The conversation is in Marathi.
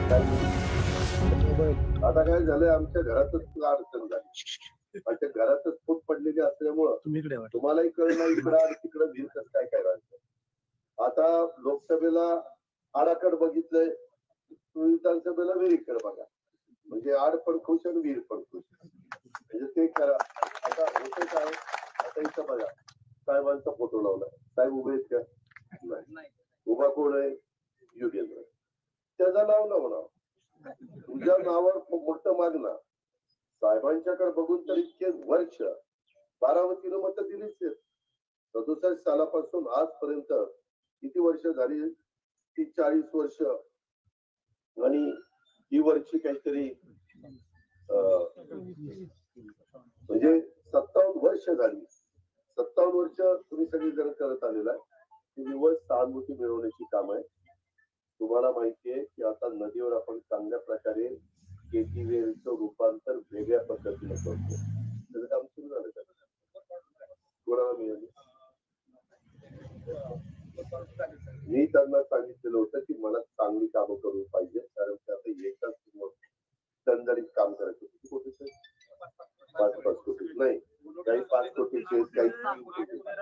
आता काय झालंय, आमच्या घरातच अडचण झाली. आमच्या घरातच फूट पडलेली असल्यामुळं तुम्हालाही कळलं इकडं आणि तिकडं भिर कसं काय काय राहतं. आता लोकसभेला आडाकड बघितलंय, विधानसभेला विहिरीकडे बघा. म्हणजे आड पण खुश आणि विहीर पण खुश. म्हणजे ते करा. आता होते काय, आता इथं बघा साहेबांचा फोटो लावलाय. साहेब उभे आहेत का? नाही. उभा कोण आहे? युगेंद्र. त्याचं नाव लावणार. तुझ्या नावावर मोठं मागणार. साहेबांच्याकडे बघून तर इतके वर्ष बारामतीनं मत दिलीच आहेत. 67 सालापासून आजपर्यंत किती वर्ष झाली? 30-40 वर्ष. आणि ही वर्षी काहीतरी म्हणजे 57 वर्ष झाली. 57 वर्ष तुम्ही सगळी जण करत आलेला आहे. दिवस सहानुभूती मिळवण्याची काम आहे. तुम्हाला माहितीये की आता नदीवर आपण चांगल्या प्रकारे शेतीवेलचं रूपांतर वेगळ्या पद्धतीने करतो. त्याचं काम सुरू झालं का? कोणाला मिळाली? मी त्यांना सांगितलेलं होतं की मला चांगली कामं करून पाहिजे, कारण आता एकाच दणदणीत काम करायचं. किती कोटीचे? 5-5 कोटी नाही, काही 5 कोटीचे, काही 3 कोटीचे.